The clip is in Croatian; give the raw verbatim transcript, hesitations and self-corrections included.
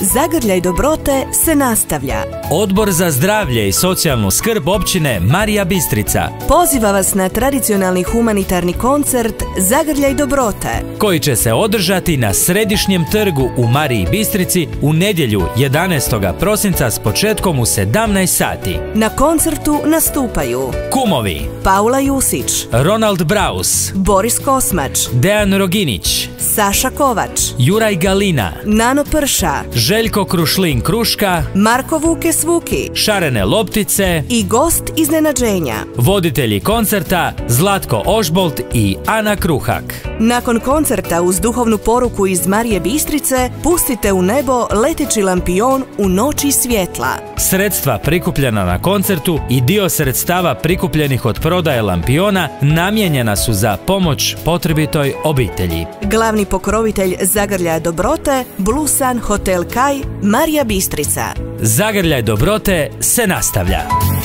Zagrljaj dobrote se nastavlja. Odbor za zdravlje i socijalnu skrb općine Marija Bistrica poziva vas na tradicionalni humanitarni koncert Zagrljaj dobrote, koji će se održati na Središnjem trgu u Mariji Bistrici u nedjelju jedanaestog prosinca s početkom u sedamnaest sati. Na koncertu nastupaju kumovi Paula Jusić, Ronald Braus, Boris Kosmač, Dejan Roginić, Saša Kovač, Juraj Galina, Nano Prša, Željko Krušlin Kruška, Marko Vukes Vuki, Šarene Loptice i gost iznenađenja. Voditelji koncerta Zlatko Ožbolt i Ana Kruhak. Nakon koncerta uz duhovnu poruku iz Marije Bistrice pustite u nebo leteći lampion u noći svjetla. Sredstva prikupljena na koncertu i dio sredstava prikupljenih od prodaje lampiona namijenjena su za pomoć potrebitoj obitelji. Glavni pokrovitelj Zagrljaja dobrote, Blue Sun Hotel Kaj, Marija Bistrica. Zagrljaj dobrote se nastavlja.